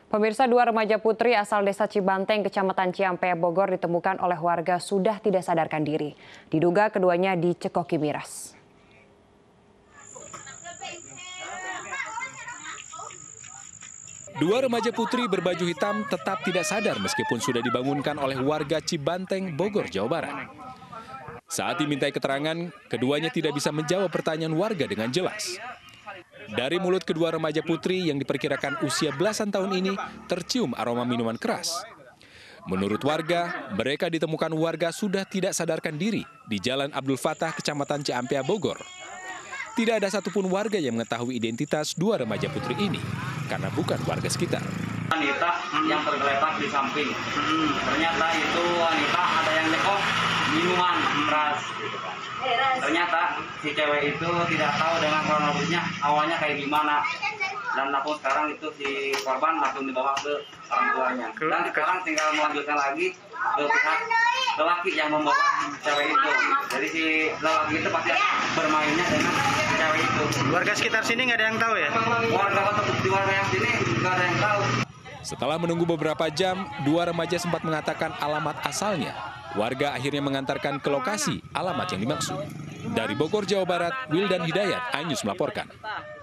Pemirsa, dua remaja putri asal desa Cibanteng, Kecamatan Ciampea, Bogor ditemukan oleh warga sudah tidak sadarkan diri. Diduga keduanya dicekoki miras. Dua remaja putri berbaju hitam tetap tidak sadar meskipun sudah dibangunkan oleh warga Cibanteng, Bogor, Jawa Barat. Saat dimintai keterangan, keduanya tidak bisa menjawab pertanyaan warga dengan jelas. Dari mulut kedua remaja putri yang diperkirakan usia belasan tahun ini tercium aroma minuman keras. Menurut warga, mereka ditemukan warga sudah tidak sadarkan diri di Jalan Abdul Fattah, Kecamatan Ciampea, Bogor. Tidak ada satupun warga yang mengetahui identitas dua remaja putri ini karena bukan warga sekitar. Wanita yang tergeletak di samping. Ternyata itu wanita ada yang nyekok minuman keras. Ternyata si cewek itu tidak tahu dengan kronologisnya awalnya kayak gimana. Dan langsung sekarang itu si korban langsung dibawa ke orang tuanya. Dan sekarang tinggal melanjutkan lagi ke pihak lelaki yang membawa cewek itu. Jadi si lelaki itu pasti bermainnya dengan cewek itu. Warga sekitar sini nggak ada yang tahu ya? Warga yang sini nggak ada yang tahu. Setelah menunggu beberapa jam, dua remaja sempat mengatakan alamat asalnya. Warga akhirnya mengantarkan ke lokasi alamat yang dimaksud. Dari Bogor, Jawa Barat, Wildan Hidayat, iNews melaporkan.